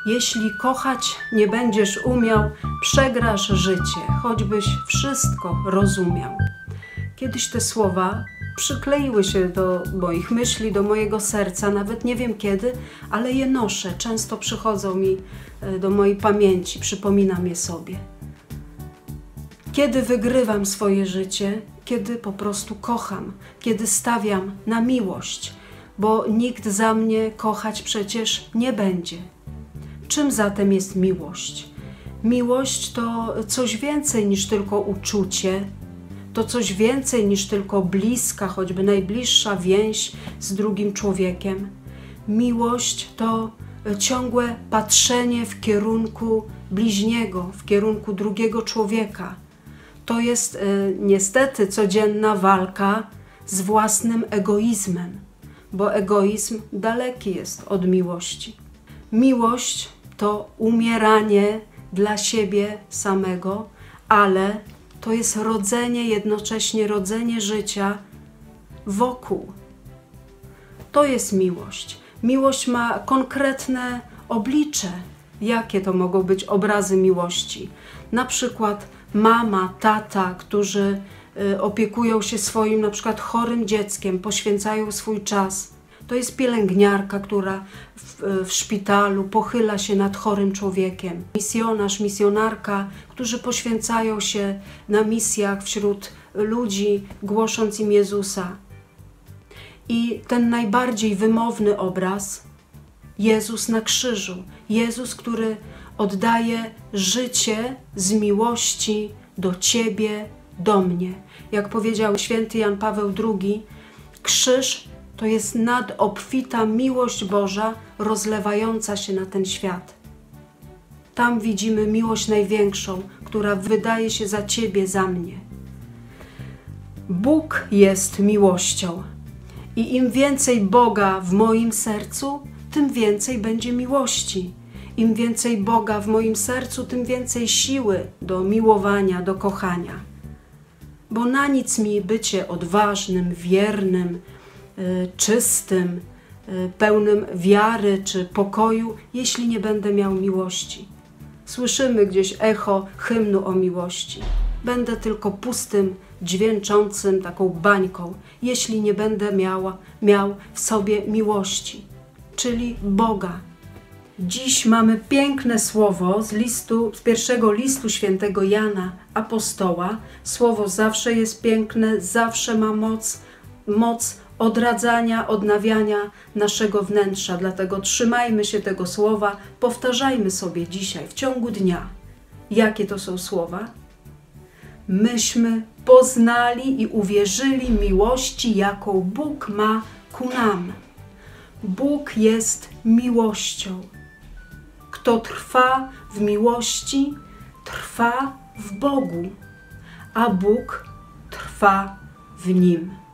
Jeśli kochać nie będziesz umiał, przegrasz życie, choćbyś wszystko rozumiał. Kiedyś te słowa przykleiły się do moich myśli, do mojego serca, nawet nie wiem kiedy, ale je noszę. Często przychodzą mi do mojej pamięci, przypominam je sobie. Kiedy wygrywam swoje życie, kiedy po prostu kocham, kiedy stawiam na miłość, bo nikt za mnie kochać przecież nie będzie. Czym zatem jest miłość? Miłość to coś więcej niż tylko uczucie, to coś więcej niż tylko bliska, choćby najbliższa więź z drugim człowiekiem. Miłość to ciągłe patrzenie w kierunku bliźniego, w kierunku drugiego człowieka. To jest niestety codzienna walka z własnym egoizmem, bo egoizm daleki jest od miłości. Miłość to umieranie dla siebie samego, ale to jest rodzenie, jednocześnie rodzenie życia wokół. To jest miłość. Miłość ma konkretne oblicze. Jakie to mogą być obrazy miłości? Na przykład mama, tata, którzy opiekują się swoim na przykład chorym dzieckiem, poświęcają swój czas. To jest pielęgniarka, która w szpitalu pochyla się nad chorym człowiekiem. Misjonarz, misjonarka, którzy poświęcają się na misjach wśród ludzi, głosząc im Jezusa. I ten najbardziej wymowny obraz, Jezus na krzyżu. Jezus, który oddaje życie z miłości do Ciebie, do mnie. Jak powiedział święty Jan Paweł II, krzyż to jest nadobfita miłość Boża rozlewająca się na ten świat. Tam widzimy miłość największą, która wydaje się za Ciebie, za mnie. Bóg jest miłością i im więcej Boga w moim sercu, tym więcej będzie miłości. Im więcej Boga w moim sercu, tym więcej siły do miłowania, do kochania. Bo na nic mi bycie odważnym, wiernym, czystym, pełnym wiary czy pokoju, jeśli nie będę miał miłości. Słyszymy gdzieś echo hymnu o miłości. Będę tylko pustym, dźwięczącym taką bańką, jeśli nie będę miał w sobie miłości, czyli Boga. Dziś mamy piękne słowo z pierwszego listu świętego Jana Apostoła. Słowo zawsze jest piękne, zawsze ma moc odradzania, odnawiania naszego wnętrza. Dlatego trzymajmy się tego słowa, powtarzajmy sobie dzisiaj, w ciągu dnia. Jakie to są słowa? Myśmy poznali i uwierzyli miłości, jaką Bóg ma ku nam. Bóg jest miłością. Kto trwa w miłości, trwa w Bogu, a Bóg trwa w nim.